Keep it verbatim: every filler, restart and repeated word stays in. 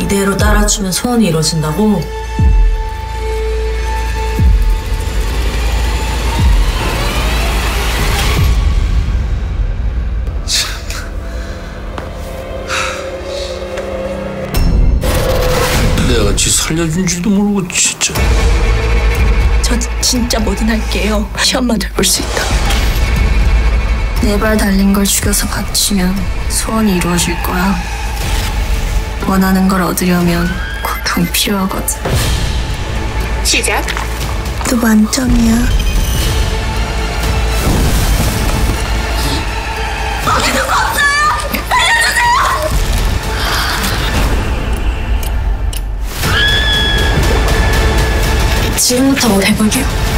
이대로 따라주면 소원이 이루어진다고? 내가 지 살려준 줄도 모르고 진짜. 저 진짜 뭐든 할게요. 시험만 잘 볼 수 있다. 네 발 달린 걸 죽여서 바치면 소원이 이루어질 거야. 원하는 걸 얻으려면 고통이 필요하거든. 시작. 또 만점이야. 거기 누구 없어요? 알려주세요! 지금부터 뭐 해볼게요.